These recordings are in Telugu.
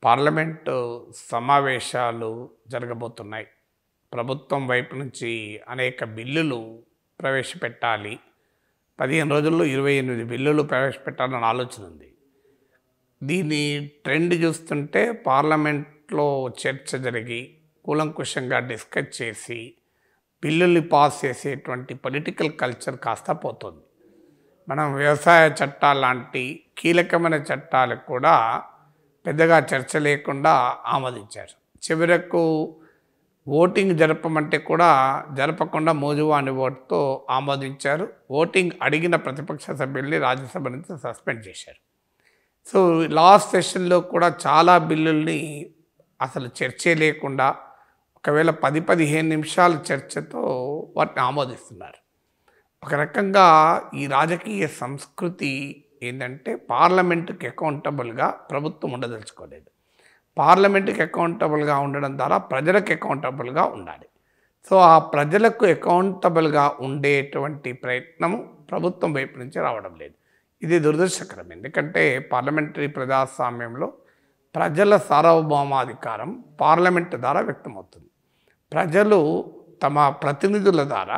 పార్లమెంటు సమావేశాలు జరగబోతున్నాయి. ప్రభుత్వం వైపు నుంచి అనేక బిల్లులు ప్రవేశపెట్టాలి. 15 రోజుల్లో 28 బిల్లులు ప్రవేశపెట్టాలన్న ఆలోచన ఉంది. దీని ట్రెండ్ చూస్తుంటే పార్లమెంట్లో చర్చ జరిగి కూలంకుషంగా డిస్కస్ చేసి బిల్లుల్ని పాస్ చేసేటువంటి పొలిటికల్ కల్చర్ కాస్త పోతుంది. మనం వ్యవసాయ చట్టాలు లాంటి కీలకమైన చట్టాలకు కూడా పెద్దగా చర్చ లేకుండా ఆమోదించారు. చివరకు ఓటింగ్ జరపమంటే కూడా జరపకుండా మోజువాని ఓటుతో ఆమోదించారు. ఓటింగ్ అడిగిన ప్రతిపక్ష సభ్యుల్ని రాజ్యసభ నుంచి సస్పెండ్ చేశారు. సో లాస్ట్ సెషన్లో కూడా చాలా బిల్లుల్ని అసలు చర్చే లేకుండా ఒకవేళ 10-15 నిమిషాల చర్చతో వాటిని ఆమోదిస్తున్నారు. ఒక రకంగా ఈ రాజకీయ సంస్కృతి ఏంటంటే పార్లమెంటుకి అకౌంటబుల్గా ప్రభుత్వం ఉండదలుచుకోలేదు. పార్లమెంటుకి అకౌంటబుల్గా ఉండడం ద్వారా ప్రజలకు అకౌంటబుల్గా ఉండాలి. సో ఆ ప్రజలకు అకౌంటబుల్గా ఉండేటువంటి ప్రయత్నం ప్రభుత్వం వైపు నుంచి రావడం లేదు. ఇది దురదృష్టకరం. ఎందుకంటే పార్లమెంటరీ ప్రజాస్వామ్యంలో ప్రజల సార్వభౌమాధికారం పార్లమెంటు ద్వారా వ్యక్తమవుతుంది. ప్రజలు తమ ప్రతినిధుల ద్వారా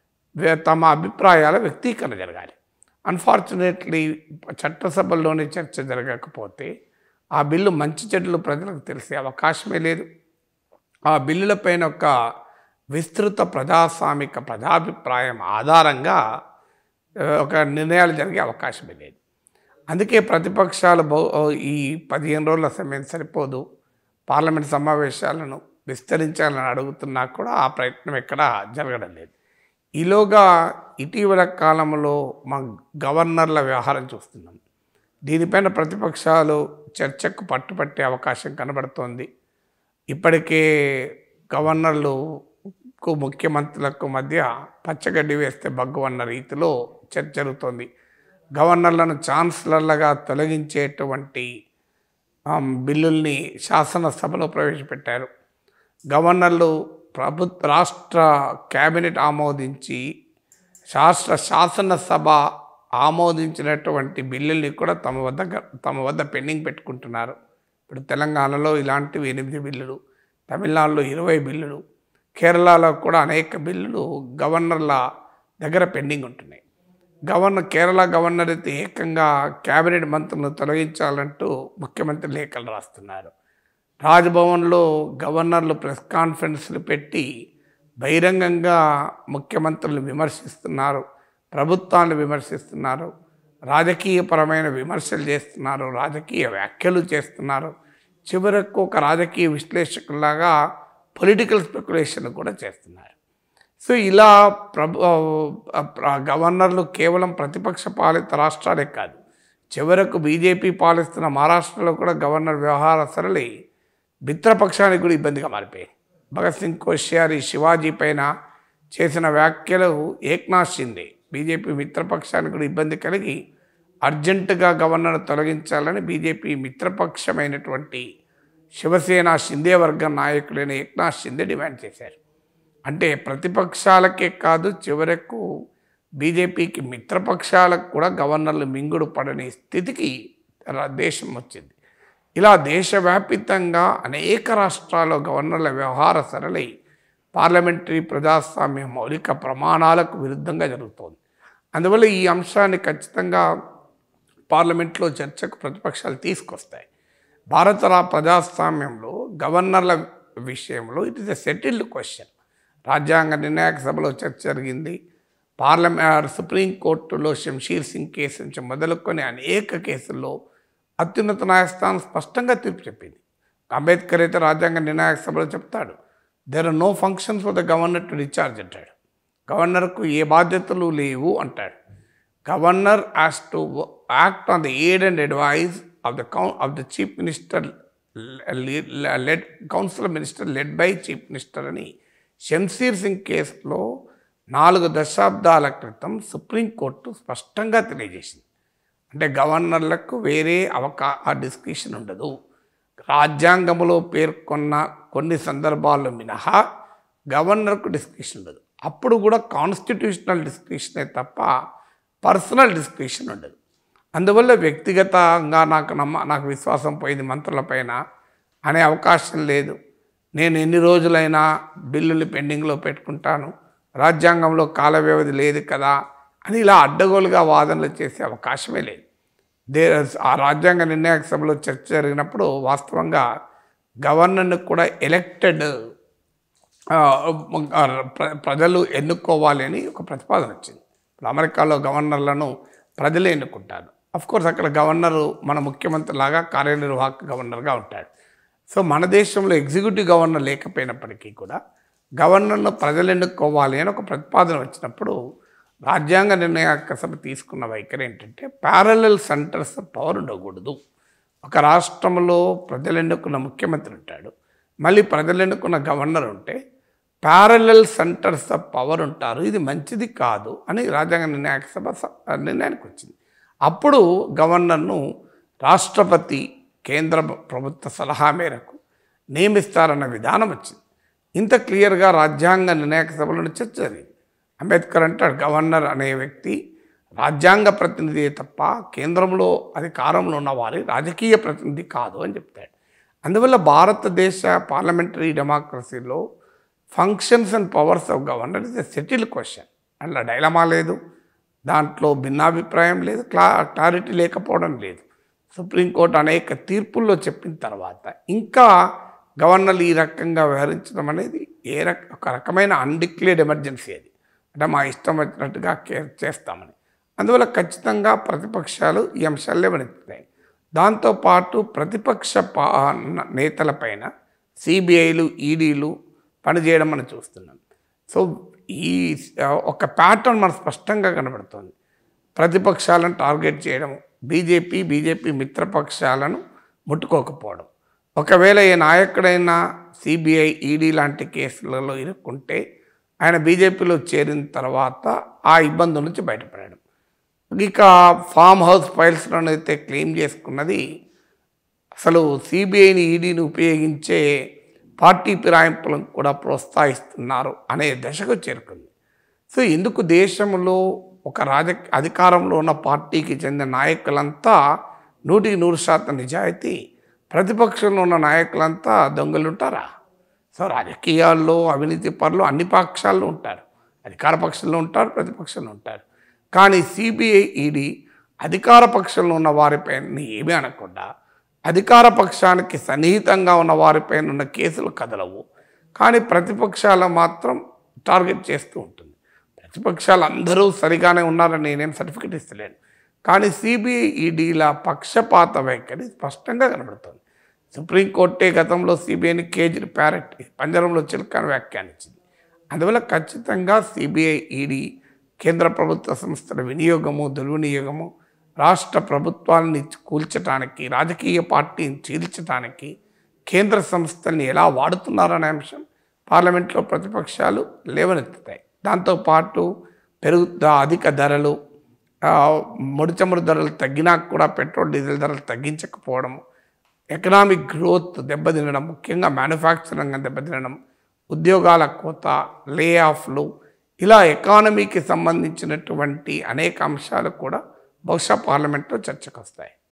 తమ అభిప్రాయాల వ్యక్తీకరణ జరగాలి. అన్ఫార్చునేట్లీ చట్టసభల్లోనే చర్చ జరగకపోతే ఆ బిల్లు మంచి చెడులు ప్రజలకు తెలిసే అవకాశమే లేదు. ఆ బిల్లులపైన ఒక విస్తృత ప్రజాభిప్రాయం ఆధారంగా ఒక నిర్ణయాలు జరిగే అవకాశమే లేదు. అందుకే ప్రతిపక్షాలు ఈ 15 రోజుల సమయం సరిపోదు, పార్లమెంట్ సమావేశాలను విస్తరించాలని అడుగుతున్నా కూడా ఆ ప్రయత్నం ఎక్కడా జరగడం లేదు. ఈలోగా ఇటీవల కాలంలో మా గవర్నర్ల వ్యవహారం చూస్తున్నాం. దీనిపైన ప్రతిపక్షాలు చర్చకు పట్టుపట్టే అవకాశం కనబడుతోంది. ఇప్పటికే గవర్నర్లకు ముఖ్యమంత్రులకు మధ్య పచ్చగడ్డి వేస్తే బగ్గు అన్న రీతిలో చర్చ జరుగుతోంది. గవర్నర్లను ఛాన్సలర్లుగా తొలగించేటువంటి బిల్లుల్ని శాసనసభలో ప్రవేశపెట్టారు. గవర్నర్లు రాష్ట్ర క్యాబినెట్ ఆమోదించి శాసనసభ ఆమోదించినటువంటి బిల్లుల్ని కూడా తమ వద్ద పెండింగ్ పెట్టుకుంటున్నారు. ఇప్పుడు తెలంగాణలో ఇలాంటివి 8 బిల్లులు, తమిళనాడులో 20 బిల్లులు, కేరళలో కూడా అనేక బిల్లులు గవర్నర్ల దగ్గర పెండింగ్ ఉంటున్నాయి. కేరళ గవర్నర్ అయితే ఏకంగా క్యాబినెట్ మంత్రులను తొలగించాలంటూ ముఖ్యమంత్రి లేఖలు రాస్తున్నారు. రాజ్భవన్లో గవర్నర్లు ప్రెస్ కాన్ఫరెన్స్లు పెట్టి బహిరంగంగా ముఖ్యమంత్రులను విమర్శిస్తున్నారు, ప్రభుత్వాన్ని విమర్శిస్తున్నారు, రాజకీయపరమైన విమర్శలు చేస్తున్నారు, రాజకీయ వ్యాఖ్యలు చేస్తున్నారు. చివరకు ఒక రాజకీయ విశ్లేషకులాగా పొలిటికల్ స్పెక్యులేషన్ కూడా చేస్తున్నారు. సో ఇలా గవర్నర్లు కేవలం ప్రతిపక్ష పాలిత రాష్ట్రాలే కాదు, చివరకు బీజేపీ పాలిస్తున్న మహారాష్ట్రలో కూడా గవర్నర్ వ్యవహార సరళి మిత్రపక్షానికి కూడా ఇబ్బందిగా మారిపోయాయి. భగత్ సింగ్ కోశ్యారి శివాజీ పైన చేసిన వ్యాఖ్యలు ఏక్నాథ్ షిండే బీజేపీ మిత్రపక్షానికి కూడా ఇబ్బంది కలిగి అర్జెంటుగా గవర్నర్ తొలగించాలని బీజేపీ మిత్రపక్షమైనటువంటి శివసేన షిందే వర్గం నాయకులైన ఏక్నాథ్ షిండే డిమాండ్ చేశారు. అంటే ప్రతిపక్షాలకే కాదు, చివరకు బీజేపీకి మిత్రపక్షాలకు కూడా గవర్నర్లు మింగుడు పడని స్థితికి దేశం వచ్చింది. ఇలా దేశవ్యాపితంగా అనేక రాష్ట్రాల్లో గవర్నర్ల వ్యవహార సరళి పార్లమెంటరీ ప్రజాస్వామ్య మౌలిక ప్రమాణాలకు విరుద్ధంగా జరుగుతోంది. అందువల్ల ఈ అంశాన్ని ఖచ్చితంగా పార్లమెంట్లో చర్చకు ప్రతిపక్షాలు తీసుకొస్తాయి. భారత ప్రజాస్వామ్యంలో గవర్నర్ల విషయంలో it is a settled question. రాజ్యాంగ నిర్ణాయక సభలో చర్చ జరిగింది. సుప్రీంకోర్టులో శంషీర్ సింగ్ కేసు నుంచి మొదలుకొని అనేక కేసుల్లో అత్యున్నత న్యాయస్థానం స్పష్టంగా తీర్పు చెప్పింది. అంబేద్కర్ అయితే రాజ్యాంగ నిర్ణాయక సభలో చెప్తాడు, there are no functions for the governor to discharge అంటాడు. గవర్నర్కు ఏ బాధ్యతలు లేవు అంటాడు. Governor has to act on the aid and advise of the chief minister council of minister led by chief minister అని శంషీర్ సింగ్ కేసులో 4 దశాబ్దాల క్రితం సుప్రీంకోర్టు స్పష్టంగా తెలియజేసింది. అంటే గవర్నర్లకు వేరే డిస్క్రిషన్ ఉండదు. రాజ్యాంగంలో పేర్కొన్న కొన్ని సందర్భాల్లో మినహా గవర్నర్కు డిస్క్రిషన్ ఉండదు. అప్పుడు కూడా కాన్స్టిట్యూషనల్ డిస్క్రిషనే తప్ప పర్సనల్ డిస్క్రిషన్ ఉండదు. అందువల్ల వ్యక్తిగతంగా నాకు విశ్వాసం పోయింది మంత్రులపైన, అనే అవకాశం లేదు. నేను ఎన్ని రోజులైనా బిల్లులు పెండింగ్లో పెట్టుకుంటాను, రాజ్యాంగంలో కాల వ్యవధి లేదు కదా అని ఇలా అడ్డగోలుగా వాదనలు చేసే అవకాశమే లేదు. ఆ రాజ్యాంగ నిర్ణాయక సభలో చర్చ జరిగినప్పుడు వాస్తవంగా గవర్నర్ను కూడా ఎలక్టెడ్ ప్రజలు ఎన్నుకోవాలి అని ఒక ప్రతిపాదన వచ్చింది. ఇప్పుడు అమెరికాలో గవర్నర్లను ప్రజలే ఎన్నుకుంటారు. అఫ్కోర్స్ అక్కడ గవర్నరు మన ముఖ్యమంత్రి లాగా కార్యనిర్వాహక గవర్నర్గా ఉంటాడు. సో మన దేశంలో ఎగ్జిక్యూటివ్ గవర్నర్ లేకపోయినప్పటికీ కూడా గవర్నర్ను ప్రజలు ఎన్నుకోవాలి అని ఒక ప్రతిపాదన వచ్చినప్పుడు రాజ్యాంగ నిర్ణాయక సభ తీసుకున్న వైఖరి ఏంటంటే ప్యారలల్ సెంటర్స్ ఆఫ్ పవర్ ఉండకూడదు. ఒక రాష్ట్రంలో ప్రజలు ఎన్నుకున్న ముఖ్యమంత్రి ఉంటాడు, మళ్ళీ ప్రజలు ఎన్నుకున్న గవర్నర్ ఉంటే ప్యారలల్ సెంటర్స్ ఆఫ్ పవర్ ఉంటారు, ఇది మంచిది కాదు అని రాజ్యాంగ నిర్ణాయక సభ నిర్ణయానికి వచ్చింది. అప్పుడు గవర్నర్ను రాష్ట్రపతి కేంద్ర ప్రభుత్వ సలహా మేరకు నియమిస్తారన్న విధానం వచ్చింది. ఇంత క్లియర్గా రాజ్యాంగ నిర్ణాయక సభలో చర్చ జరిగింది. అంబేద్కర్ అంటాడు గవర్నర్ అనే వ్యక్తి రాజ్యాంగ ప్రతినిధి తప్ప కేంద్రంలో అధికారంలో ఉన్న వారి రాజకీయ ప్రతినిధి కాదు అని చెప్తాడు. అందువల్ల భారతదేశ పార్లమెంటరీ డెమోక్రసీలో functions and powers of governor is a settled question. అందులో డైలమా లేదు, దాంట్లో భిన్నాభిప్రాయం లేదు, క్లారిటీ లేకపోవడం లేదు. సుప్రీంకోర్టు అనేక తీర్పుల్లో చెప్పిన తర్వాత ఇంకా గవర్నర్లు ఈ రకంగా వ్యవహరించడం అనేది ఒక రకమైన అన్డిక్లేర్డ్ ఎమర్జెన్సీ. అది అంటే మా ఇష్టం వచ్చినట్టుగా చేస్తామని. అందువల్ల ఖచ్చితంగా ప్రతిపక్షాలు ఈ అంశాలు లేవనెత్తుతాయి. దాంతోపాటు ప్రతిపక్ష నేతలపైన సిబిఐలు ఈడీలు పనిచేయడం మనం చూస్తున్నాం. సో ఈ ఒక ప్యాటర్న్ మనకు స్పష్టంగా కనబడుతుంది. ప్రతిపక్షాలను టార్గెట్ చేయడం, బీజేపీ మిత్రపక్షాలను ముట్టుకోకపోవడం. ఒకవేళ ఏ నాయకుడైనా సిబిఐ ఈడీ లాంటి కేసులలో ఇరుక్కుంటే ఆయన బీజేపీలో చేరిన తర్వాత ఆ ఇబ్బందుల నుంచి బయటపడడం. ఇక ఫామ్ హౌస్ ఫైల్స్లోనైతే క్లెయిమ్ చేసుకున్నది అసలు సిబిఐని ఈడీని ఉపయోగించే పార్టీ ఫిరాయింపులను కూడా ప్రోత్సహిస్తున్నారు అనే దశకు చేరుకుంది. సో ఎందుకు దేశంలో ఒక అధికారంలో ఉన్న పార్టీకి చెందిన నాయకులంతా 100% నిజాయితీ, ప్రతిపక్షంలో ఉన్న నాయకులంతా దొంగలుంటారా? సో రాజకీయాల్లో అవినీతి పరులు అన్ని పక్షాల్లో ఉంటారు, అధికార పక్షంలో ఉంటారు, ప్రతిపక్షంలో ఉంటారు. కానీ సిబిఐ ఈడీ అధికార పక్షంలో ఉన్న వారిపైన ఏమీ అనకుండా అధికార పక్షానికి సన్నిహితంగా ఉన్న వారిపైన ఉన్న కేసులు కదలవు, కానీ ప్రతిపక్షాలు మాత్రం టార్గెట్ చేస్తూ ఉంటుంది. ప్రతిపక్షాలు అందరూ సరిగానే ఉన్నారని నేనేం సర్టిఫికెట్ ఇస్తలేను, కానీ సిబిఐ ఈడీల పక్షపాత వైఖరి స్పష్టంగా కనబడుతుంది. సుప్రీంకోర్టే గతంలో సిబిఐని కేజ్డ్ ప్యారెట్, పంజరంలో చిలుకను వ్యాఖ్యానించింది. అందువల్ల ఖచ్చితంగా సిబిఐ ఈడీ కేంద్ర ప్రభుత్వ సంస్థల వినియోగము, దుర్వినియోగము, రాష్ట్ర ప్రభుత్వాలని కూల్చడానికి, రాజకీయ పార్టీని చీల్చడానికి కేంద్ర సంస్థల్ని ఎలా వాడుతున్నారనే అంశం పార్లమెంట్లో ప్రతిపక్షాలు లేవనెత్తుతాయి. దాంతోపాటు అధిక ధరలు, ముడి చమురు ధరలు తగ్గినా కూడా పెట్రోల్ డీజిల్ ధరలు తగ్గించకపోవడం, ఎకనామిక్ గ్రోత్ దెబ్బతినడం, ముఖ్యంగా మ్యానుఫ్యాక్చరింగ్ రంగం దెబ్బతినడం, ఉద్యోగాల కోత, లే ఆఫ్లు, ఇలా ఎకానమీకి సంబంధించినటువంటి అనేక అంశాలు కూడా బహుశా పార్లమెంట్లో చర్చకు వస్తాయి.